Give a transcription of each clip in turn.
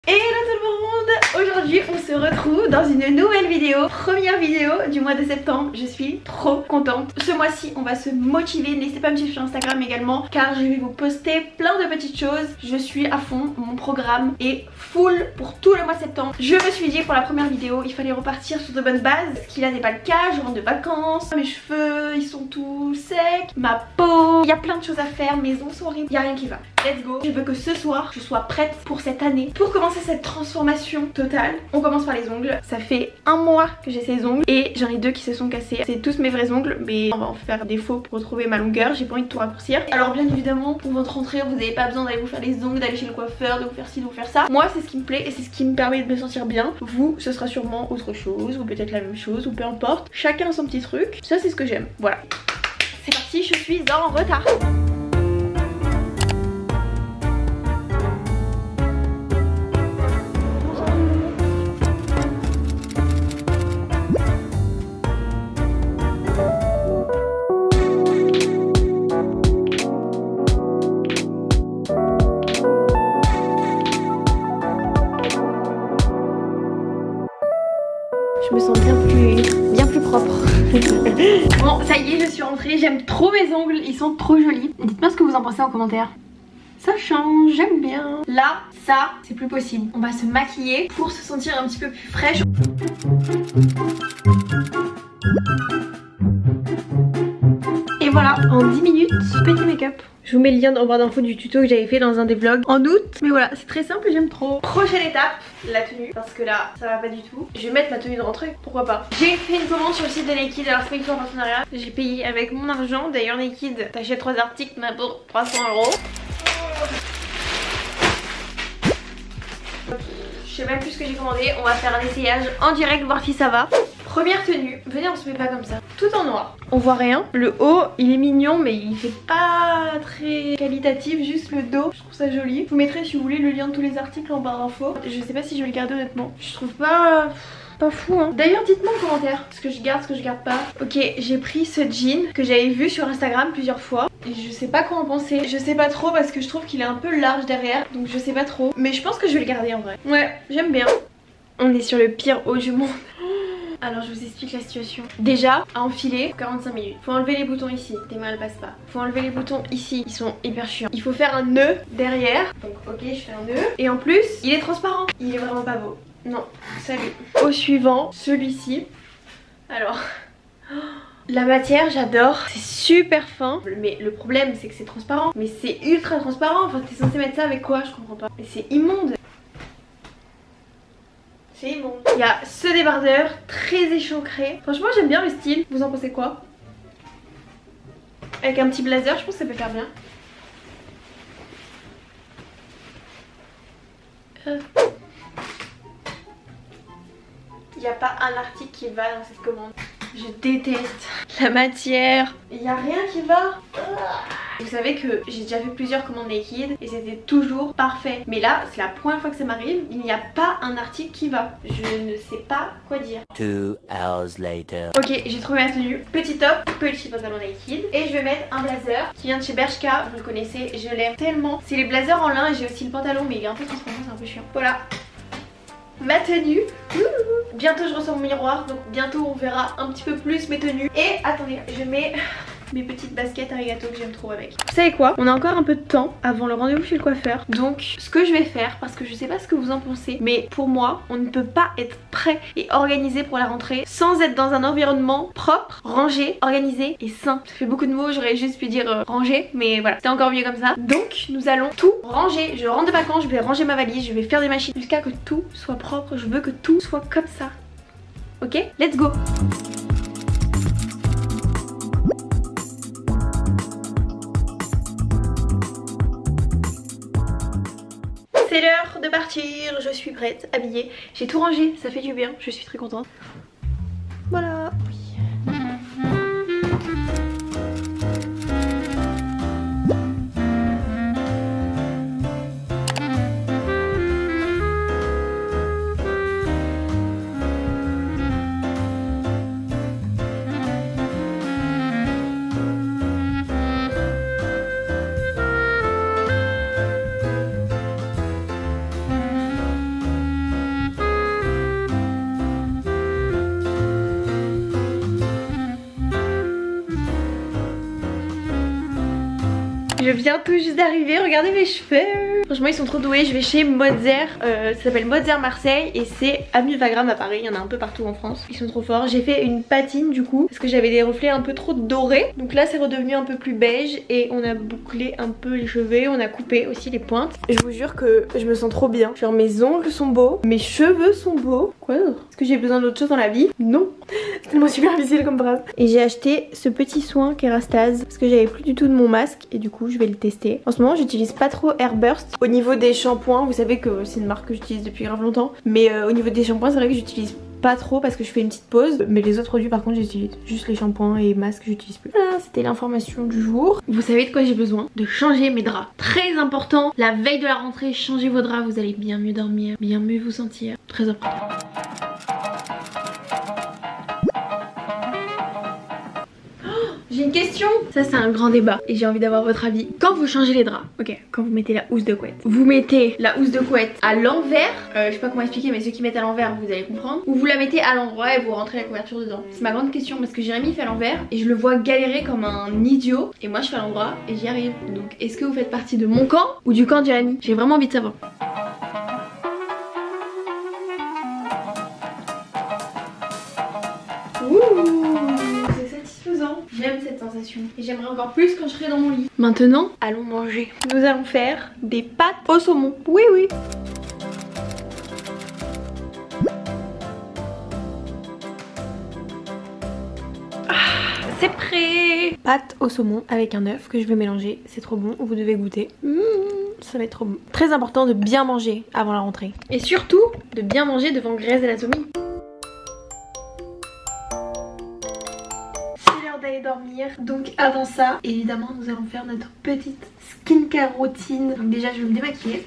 Hello tout le monde! Aujourd'hui on se retrouve dans une nouvelle vidéo, première vidéo du mois de septembre. Je suis trop contente. Ce mois-ci on va se motiver, n'hésitez pas à me suivre sur Instagram également car je vais vous poster plein de petites choses. Je suis à fond, mon programme est full pour tout le mois de septembre. Je me suis dit pour la première vidéo il fallait repartir sur de bonnes bases, ce qui là n'est pas le cas, je rentre de vacances, mes cheveux ils sont tout secs, ma peau, il y a plein de choses à faire, mes ongles sont horribles, il n'y a rien qui va. Let's go! Je veux que ce soir je sois prête pour cette année, pour commencer cette transformation totale. On commence par les ongles. Ça fait un mois que j'ai ces ongles et j'en ai deux qui se sont cassés. C'est tous mes vrais ongles mais on va en faire des faux pour retrouver ma longueur. J'ai pas envie de tout raccourcir. Alors bien évidemment pour votre rentrée vous n'avez pas besoin d'aller vous faire les ongles, d'aller chez le coiffeur, de vous faire ci, de vous faire ça. Moi c'est ce qui me plaît et c'est ce qui me permet de me sentir bien. Vous ce sera sûrement autre chose ou peut-être la même chose ou peu importe. Chacun son petit truc. Ça c'est ce que j'aime. Voilà. C'est parti, je suis en retard. Je me sens bien plus propre. Bon ça y est, je suis rentrée, j'aime trop mes ongles, ils sont trop jolis. Dites-moi ce que vous en pensez en commentaire. Ça change, j'aime bien. Là, ça, c'est plus possible. On va se maquiller pour se sentir un petit peu plus fraîche. Et voilà, en 10 minutes, petit make-up. Je vous mets le lien en barre d'infos du tuto que j'avais fait dans un des vlogs en août. Mais voilà, c'est très simple et j'aime trop. Prochaine étape, la tenue. Parce que là, ça va pas du tout. Je vais mettre ma tenue de rentrée, pourquoi pas. J'ai fait une commande sur le site de Naked. Alors c'est pas une fois en partenariat. J'ai payé avec mon argent. D'ailleurs Naked, t'achètes 3 articles mais pour 300 €. Je sais même plus ce que j'ai commandé. On va faire un essayage en direct, voir si ça va. Première tenue, venez on se met pas comme ça, tout en noir. On voit rien, le haut il est mignon mais il fait pas très qualitatif, juste le dos, je trouve ça joli. Je vous mettrai si vous voulez le lien de tous les articles en barre d'infos. Je sais pas si je vais le garder honnêtement, je trouve pas fou hein. D'ailleurs dites-moi en commentaire ce que je garde, ce que je garde pas. Ok, j'ai pris ce jean que j'avais vu sur Instagram plusieurs fois et je sais pas quoi en penser. Je sais pas trop parce que je trouve qu'il est un peu large derrière, donc je sais pas trop. Mais je pense que je vais le garder en vrai. Ouais, j'aime bien. On est sur le pire haut du monde. Alors je vous explique la situation. Déjà à enfiler 45 minutes. Faut enlever les boutons ici, tes mains elles passent pas. Faut enlever les boutons ici, ils sont hyper chiants. Il faut faire un nœud derrière. Donc ok, je fais un nœud. Et en plus il est transparent. Il est vraiment pas beau. Non, salut. Au suivant, celui-ci. Alors la matière j'adore, c'est super fin. Mais le problème c'est que c'est transparent. Mais c'est ultra transparent. Enfin t'es censé mettre ça avec quoi? Je comprends pas. Mais c'est immonde. C'est immonde. Il y a ce débardeur très échancré. Franchement j'aime bien le style. Vous en pensez quoi? Avec un petit blazer, je pense que ça peut faire bien. Il n'y a pas un article qui va dans cette commande. Je déteste la matière. Il n'y a rien qui va. Vous savez que j'ai déjà fait plusieurs commandes Naked et c'était toujours parfait. Mais là, c'est la première fois que ça m'arrive. Il n'y a pas un article qui va. Je ne sais pas quoi dire. 2 hours later. Ok, j'ai trouvé ma tenue. Petit top, petit pantalon Naked. Et je vais mettre un blazer qui vient de chez Bershka. Vous le connaissez, je l'aime tellement. C'est les blazers en lin et j'ai aussi le pantalon. Mais il est un peu transparent, c'est un peu chiant. Voilà. Ma tenue. Bientôt je reçois mon miroir, donc bientôt on verra un petit peu plus mes tenues. Et attendez, je mets mes petites baskets arigato que j'aime trop avec. Vous savez quoi? On a encore un peu de temps avant le rendez-vous chez le coiffeur. Donc ce que je vais faire, parce que je sais pas ce que vous en pensez, mais pour moi on ne peut pas être prêt et organisé pour la rentrée sans être dans un environnement propre, rangé, organisé et sain. Ça fait beaucoup de mots, j'aurais juste pu dire rangé, mais voilà, c'est encore mieux comme ça. Donc nous allons tout ranger. Je rentre de vacances, je vais ranger ma valise, je vais faire des machines jusqu'à que tout soit propre. Je veux que tout soit comme ça. Ok, let's go. C'est l'heure de partir, je suis prête, habillée. J'ai tout rangé, ça fait du bien, je suis très contente. Voilà. viens tout juste d'arriver, regardez mes cheveux. Franchement ils sont trop doués, je vais chez Mozart, ça s'appelle Mozart Marseille et c'est à 1000 Wagram à Paris, il y en a un peu partout en France. Ils sont trop forts, j'ai fait une patine du coup parce que j'avais des reflets un peu trop dorés. Donc là c'est redevenu un peu plus beige et on a bouclé un peu les cheveux, on a coupé aussi les pointes. Je vous jure que je me sens trop bien, genre mes ongles sont beaux, mes cheveux sont beaux. Quoi d'autre? Est-ce que j'ai besoin d'autre chose dans la vie? Non. C'est tellement superficiel comme phrase. Et j'ai acheté ce petit soin Kérastase parce que j'avais plus du tout de mon masque et du coup je vais le tester. En ce moment j'utilise pas trop Airburst. Au niveau des shampoings, vous savez que c'est une marque que j'utilise depuis grave longtemps, mais au niveau des shampoings c'est vrai que j'utilise pas trop parce que je fais une petite pause, mais les autres produits par contre j'utilise. Juste les shampoings et masques j'utilise plus. Voilà, c'était l'information du jour. Vous savez de quoi j'ai besoin? De changer mes draps. Très important, la veille de la rentrée, changez vos draps, vous allez bien mieux dormir, bien mieux vous sentir. Très important. J'ai une question. Ça c'est un grand débat et j'ai envie d'avoir votre avis. Quand vous changez les draps, ok, quand vous mettez la housse de couette, vous mettez la housse de couette à l'envers, je sais pas comment expliquer mais ceux qui mettent à l'envers vous allez comprendre, ou vous la mettez à l'endroit et vous rentrez la couverture dedans. C'est ma grande question parce que Jérémy fait à l'envers et je le vois galérer comme un idiot et moi je fais à l'endroit et j'y arrive. Donc est-ce que vous faites partie de mon camp ou du camp de Jérémy? J'ai vraiment envie de savoir. J'aime cette sensation et j'aimerais encore plus quand je serai dans mon lit. Maintenant, allons manger. Nous allons faire des pâtes au saumon. Oui, oui. C'est prêt. Pâtes au saumon avec un œuf que je vais mélanger. C'est trop bon, vous devez goûter. Ça va être trop bon. Très important de bien manger avant la rentrée. Et surtout, de bien manger devant Grey's Anatomy. D'aller dormir, donc avant ça évidemment nous allons faire notre petite skincare routine. Donc déjà je vais me démaquiller,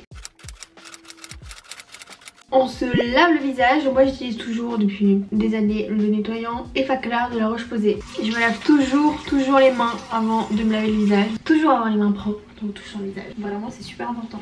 on se lave le visage. Moi j'utilise toujours depuis des années le nettoyant Effaclar de La Roche-Posay. Je me lave toujours les mains avant de me laver le visage, toujours avoir les mains propres quand on touche son visage, vraiment c'est super important.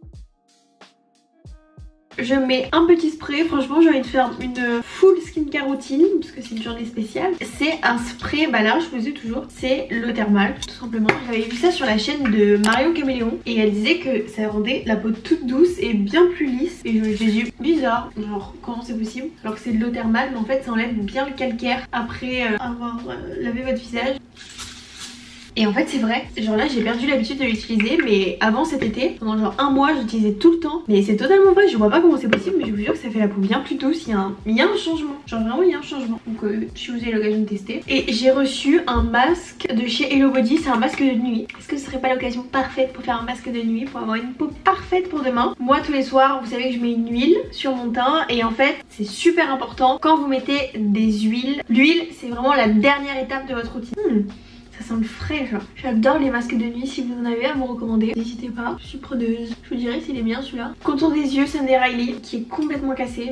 Je mets un petit spray, franchement j'ai envie de faire une full skincare routine parce que c'est une journée spéciale. C'est un spray, bah là je faisais toujours, c'est l'eau thermale tout simplement. J'avais vu ça sur la chaîne de Marion Caméléon et elle disait que ça rendait la peau toute douce et bien plus lisse. Et je me suis dit bizarre, genre comment c'est possible alors que c'est de l'eau thermale, mais en fait ça enlève bien le calcaire après avoir lavé votre visage. Et en fait c'est vrai, genre là j'ai perdu l'habitude de l'utiliser, mais avant cet été, pendant genre un mois j'utilisais tout le temps. Mais c'est totalement vrai, je vois pas comment c'est possible, mais je vous jure que ça fait la peau bien plus douce, il y a un changement, genre vraiment il y a un changement. Donc si vous avez l'occasion de tester. Et j'ai reçu un masque de chez Hello Body, c'est un masque de nuit. Est-ce que ce serait pas l'occasion parfaite pour faire un masque de nuit, pour avoir une peau parfaite pour demain? Moi tous les soirs, vous savez que je mets une huile sur mon teint et en fait c'est super important quand vous mettez des huiles. L'huile c'est vraiment la dernière étape de votre routine. Ça sent le frais genre. J'adore les masques de nuit, si vous en avez à me recommander, n'hésitez pas, je suis preneuse. Je vous dirai s'il est bien celui-là. Contour des yeux, Sunday Riley qui est complètement cassé.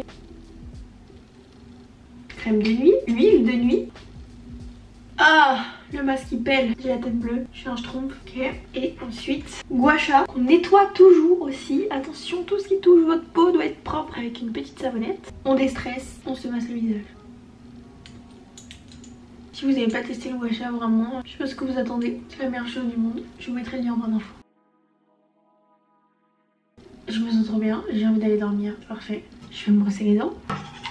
Crème de nuit, huile de nuit. Ah, le masque il pèle, j'ai la tête bleue, je suis un schtroumpf, ok. Et ensuite, gua sha, qu'on nettoie toujours aussi. Attention, tout ce qui touche votre peau doit être propre avec une petite savonnette. On déstresse, on se masse le visage. Si vous n'avez pas testé le gua sha, vraiment, je sais pas ce que vous attendez. C'est la meilleure chose du monde. Je vous mettrai le lien en barre d'infos. Je me sens trop bien, j'ai envie d'aller dormir. Parfait. Je vais me brosser les dents.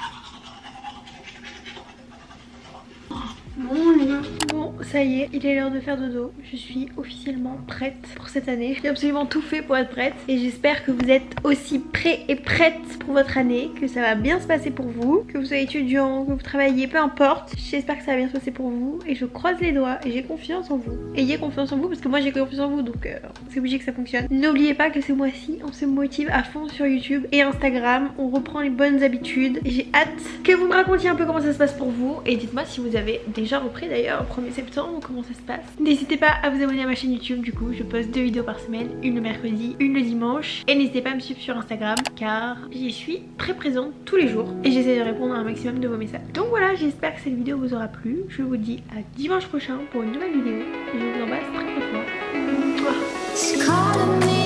Mon Dieu. Bon, ça y est, il est l'heure de faire dodo. Je suis officiellement prête pour cette année. J'ai absolument tout fait pour être prête. Et j'espère que vous êtes aussi prêts et prêtes pour votre année. Que ça va bien se passer pour vous. Que vous soyez étudiant, que vous travaillez, peu importe. J'espère que ça va bien se passer pour vous. Et je croise les doigts et j'ai confiance en vous. Ayez confiance en vous parce que moi j'ai confiance en vous. Donc c'est obligé que ça fonctionne. N'oubliez pas que ce mois-ci, on se motive à fond sur YouTube et Instagram. On reprend les bonnes habitudes. J'ai hâte que vous me racontiez un peu comment ça se passe pour vous. Et dites-moi si vous avez déjà repris d'ailleurs au 1er septembre, comment ça se passe. N'hésitez pas à vous abonner à ma chaîne YouTube, du coup je poste 2 vidéos par semaine, une le mercredi, une le dimanche. Et n'hésitez pas à me suivre sur Instagram car j'y suis très présente tous les jours et j'essaie de répondre à un maximum de vos messages. Donc voilà, j'espère que cette vidéo vous aura plu. Je vous dis à dimanche prochain pour une nouvelle vidéo. Je vous embrasse très fort.